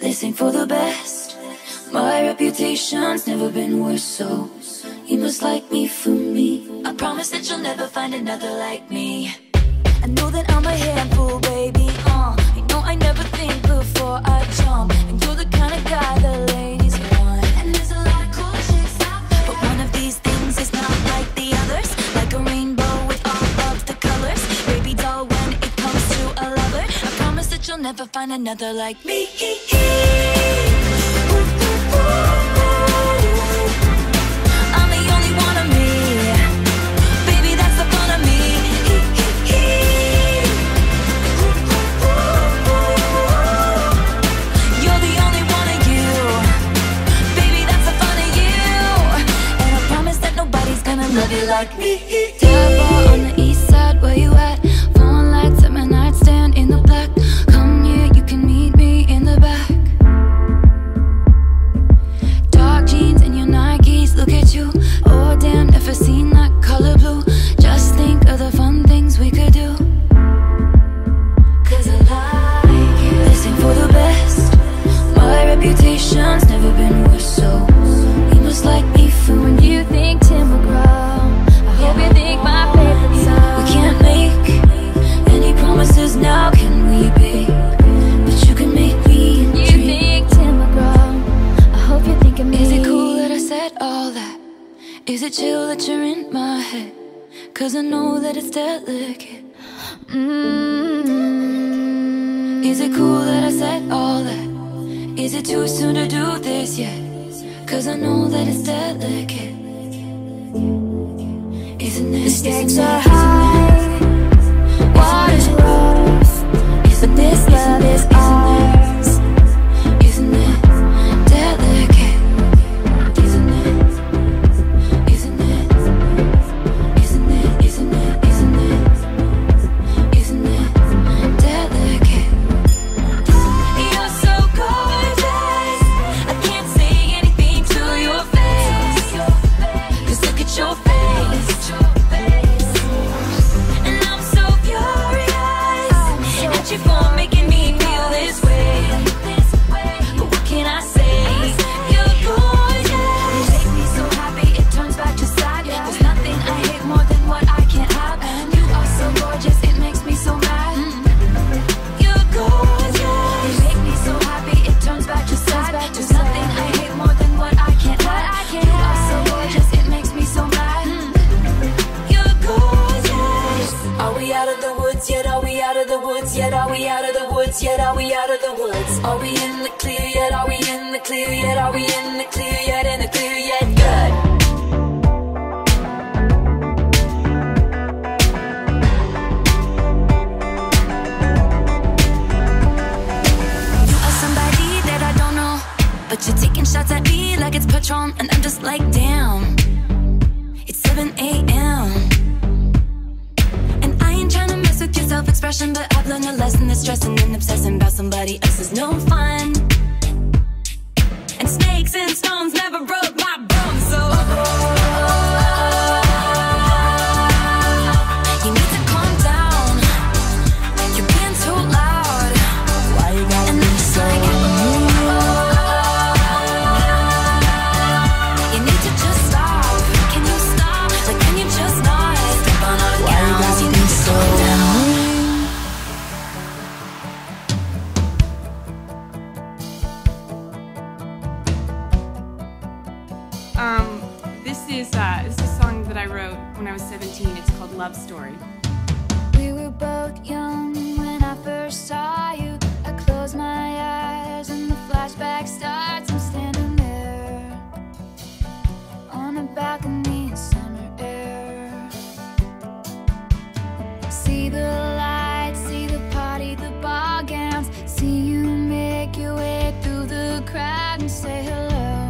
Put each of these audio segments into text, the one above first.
this ain't for the best. My reputation's never been worse, so you must like me for me. I promise that you'll never find another like me. I know that I'm a handful, baby, you know I never think before I jump, and you're the kind of guy the ladies want. And there's a lot of cool chicks out there, but one of these things is not like the others. Like a rainbow with all of the colors, baby doll, when it comes to a lover, I promise that you'll never find another like me. I'm the only one of me, baby, that's the fun of me. You're the only one of you, baby, that's the fun of you. And I promise that nobody's gonna love you like me. Devil on the east side, where you at? Phone lights at my nightstand in the black. Come here, you can meet me in the back. Dark jeans and your Nikes, look at you. Oh damn, never seen that color blue. Just think of the fun things we could do. Cause I like you. This ain't for the best. My reputation's never been worse, so you must like me for when you think Tim McGraw. I hope you think my favorite song. We can't make any promises now, can we, babe? But you can make me a dream. You think Tim McGraw. I hope you're thinking me. Is it cool that I said all that? Is it chill that you're in my head? Cause I know that it's delicate. Is it cool that I said all that? Is it too soon to do this yet? Cause I know that it's delicate. Isn't it? The stakes are high, water's rough, but this love is ours. Isn't it delicate? Isn't it? Isn't it? Isn't it? Isn't it? Isn't it? Isn't it delicate? You're so gorgeous, I can't say anything to your face. Cause look at your face. And I'm so furious at you for making me feel this way. But what can I say? You're gorgeous. You make me so happy it turns back to sad. There's nothing I hate more than what I can't have. You are so gorgeous, it makes me so mad. You're gorgeous. You make me so happy it turns back to sad. There's nothing I hate more than what I can't have. You are so gorgeous, it makes me so mad. You're gorgeous. Are we out of the woods yet? Are we out of the woods yet? Are we out of the woods yet? Are we out of the woods? Are we in the clear yet? Are we in the clear yet? Are we in the clear yet? In the clear yet? Good. You are somebody that I don't know, but you're taking shots at me like it's Patron, and I'm just like, damn, it's 7 a.m. And I ain't trying to mess with your self-expression, but I've learned a lesson that stressing and obsessing about somebody else is no fun. And snakes and stones never broke my bones, so you need to calm down. You're being too loud. Why you gotta be so mean? You need to just stop. Can you stop? Like, can you just not step on our gowns? You need to calm down. This is a song that I wrote when I was 17. It's called Love Story. We were both young when I first saw you. I close my eyes and the flashback starts. I'm standing there on a balcony in summer air. See the lights, see the party, the ball gowns. See you make your way through the crowd and say hello.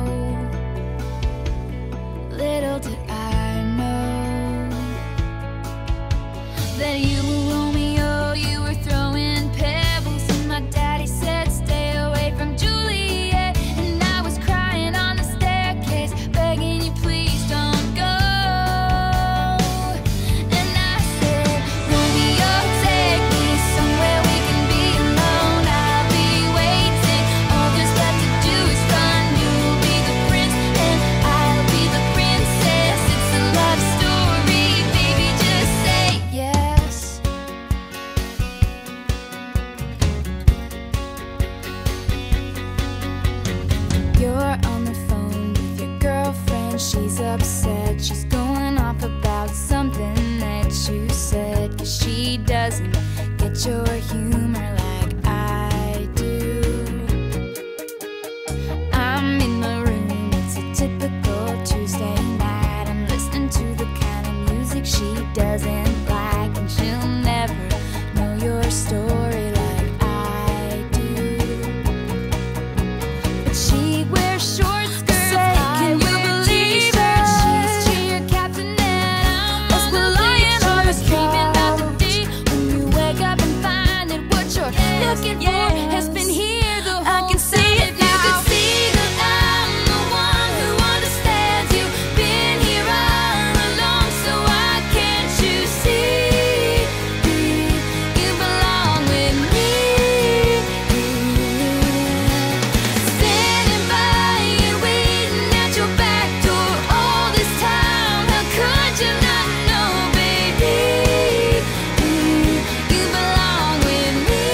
Little did I know that you were Romeo, you were throwing pebbles, and my daddy said stay away from Juliet. she's upset. She's going off about something that you said, 'cause she doesn't get your humor like I do. I'm in my room, it's a typical Tuesday night. I'm listening to the kind of music she doesn't like, and she'll never know your story like I do. But she wears short skirts. Can you believe it? She's cheer captain and I'm lying on the dreaming about the day when you wake up and find that what you're looking for has been here the whole time. I can see it now. You can see that I'm the one who understands. You've been here all along, so why can't you see? You belong with me. Standing by you, waiting at your back door all this time. How could you not know, baby? You belong with me.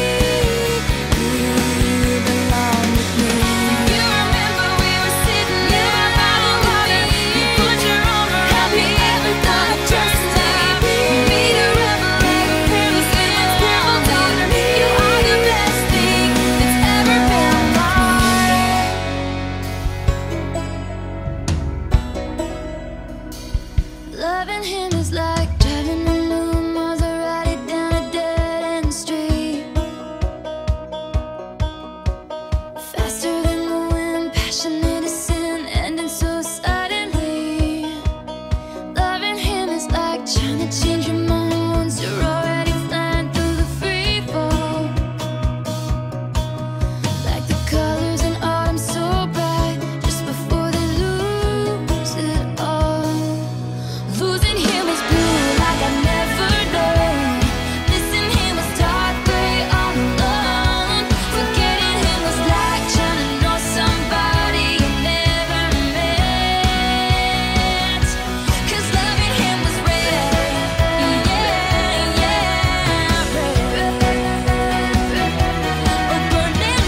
You belong with me. You remember we were sitting there by the water. You put your arm around me. Ever thought of just me to rebel like a peerless women's purple daughter. You are the best thing that's ever been mine. Loving him is like driving a new Maserati down a dead-end street. Faster than the wind, passionate as sin, ending so suddenly. Loving him is like trying to change your mind once you're already flying through the free fall. Like the colors in autumn so bright, just before they lose it all. Losing him was blue like I never known. Missing him was dark gray all alone. Forgetting him was like trying to know somebody you never met. 'Cause loving him was red, yeah, yeah, red, oh burning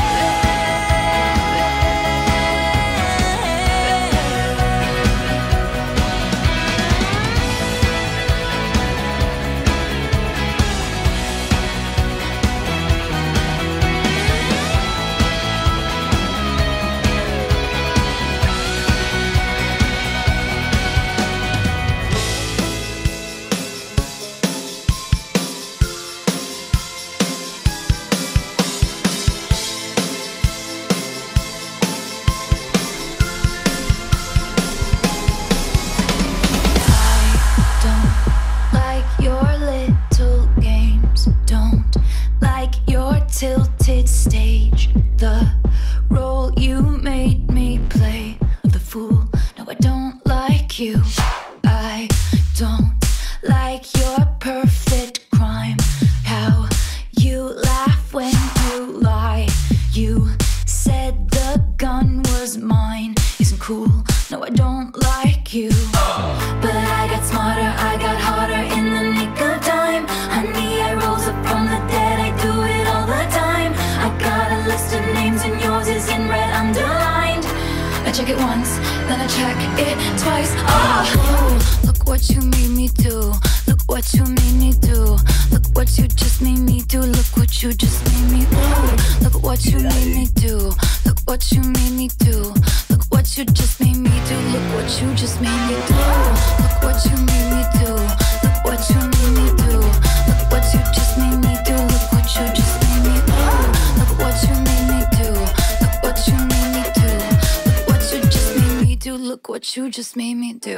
Don't like your little games. Don't like your tilted stage. The role you made me play of the fool. No, I don't like you. I don't like your perfect crime. How you laugh when you lie. You said the gun was mine. Isn't cool. No, I don't like you. But I got smarter, I got harder in the nick of time. Honey, I rose up from the dead, I do it all the time. I got a list of names and yours is in red underlined. I check it once, then I check it twice. Oh, look what you made me do. Look what you made me do. Look what you just made me do. Look what you just made me do. Look what you made me do. Look what you made me do. Look what you just made me do. Look what you just made me do. Look what you made me do. Look what you made me do. Look what you just made me do. Look what you just made me do. Look what you made me do. Look what you made me do. Look what you just made me do. Look what you just made me do.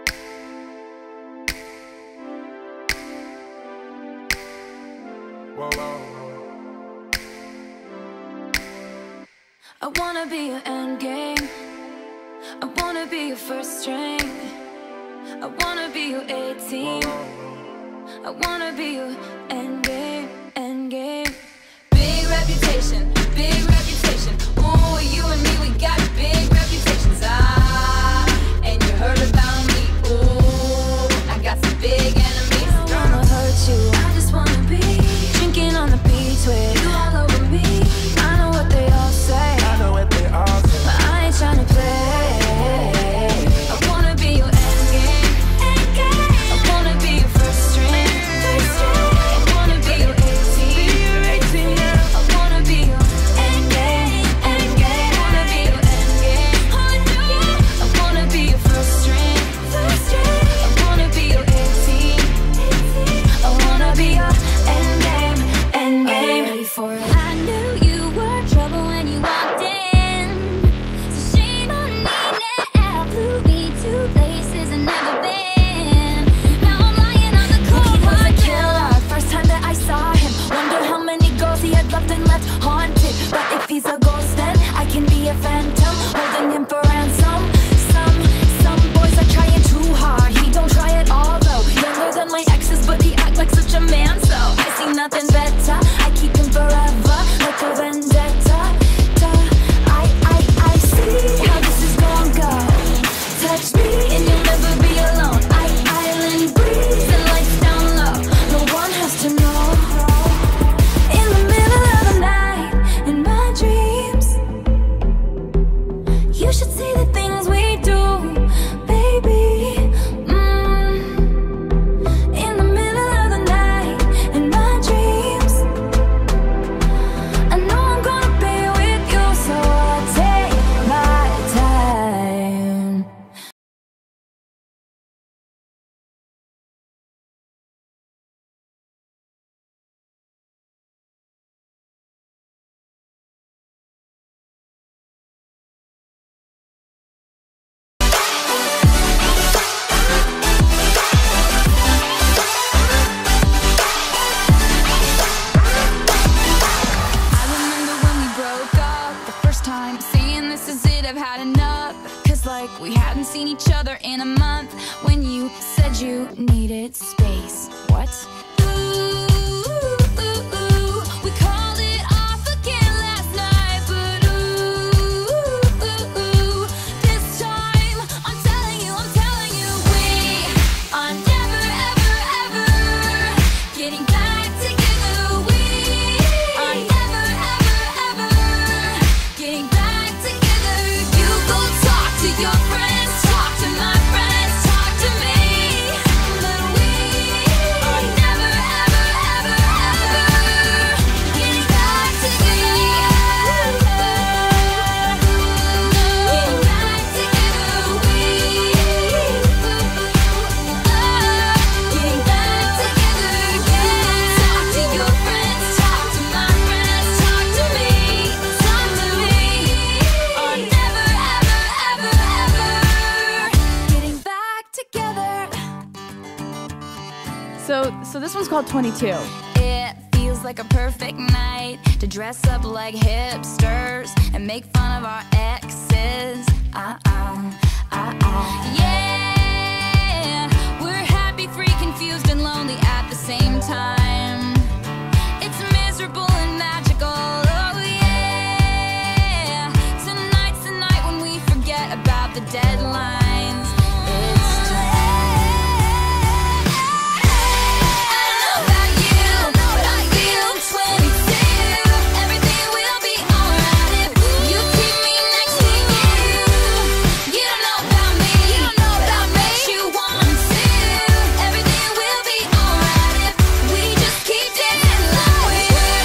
I wanna be your end game. I wanna be your first string. I wanna be your A-team. I wanna be your end game, end game. Big reputation, big reputation. Oh, you and me, we got big reputations. And you heard about me. Oh, I got some big enemies. I don't wanna hurt you, I just wanna be drinking on the beach with you all over me. I know what they all say, but I ain't tryna play. I I've had enough. Cause like we hadn't seen each other in a month. When you said you needed space. What? Ooh, we called it off again last night. But ooh, this time I'm telling you, we are never, ever, ever getting back together. We are never, ever, ever getting back together. You go talk to your friends, talk to my friends, talk to me. But we are never, ever, ever, ever getting back together. Getting back together. We getting back together. Talk to your friends, talk to my friends, talk to me, talk to me. Are never, ever, ever, ever getting back together. So this one's called 22. It feels like a perfect night to dress up like hipsters and make fun of our exes. Yeah, we're happy, free, confused, and lonely at the same time. It's miserable and magical. Oh yeah, tonight's the night when we forget about the deadlines. It's just I don't know about you, but I feel 22. Everything will be alright if you keep me next to you. You don't know about me, but I bet you want to. Everything will be alright if we just keep dancing like we were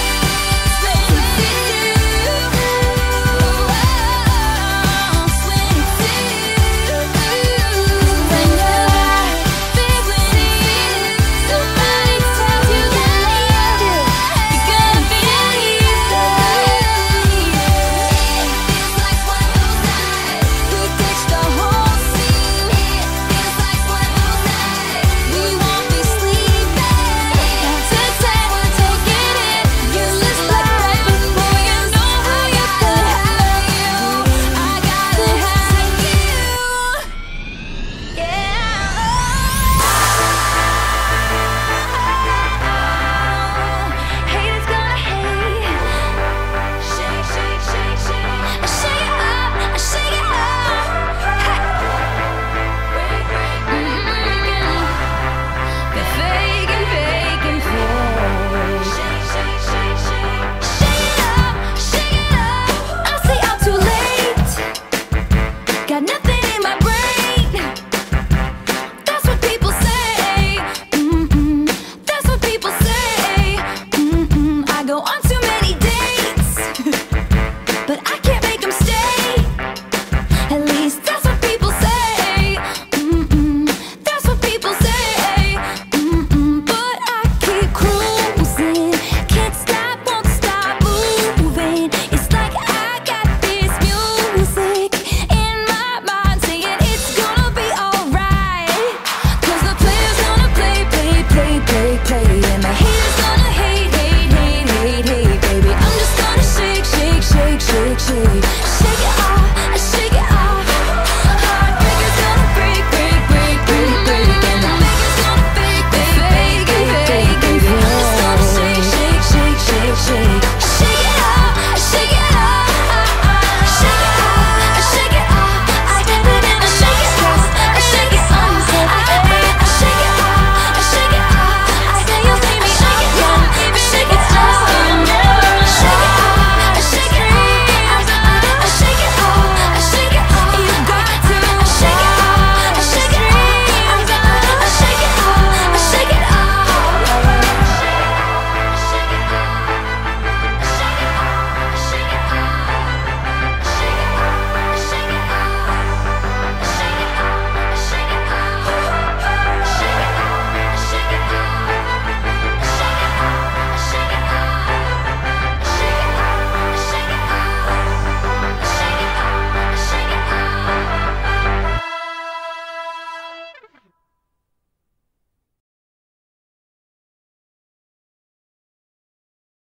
谁？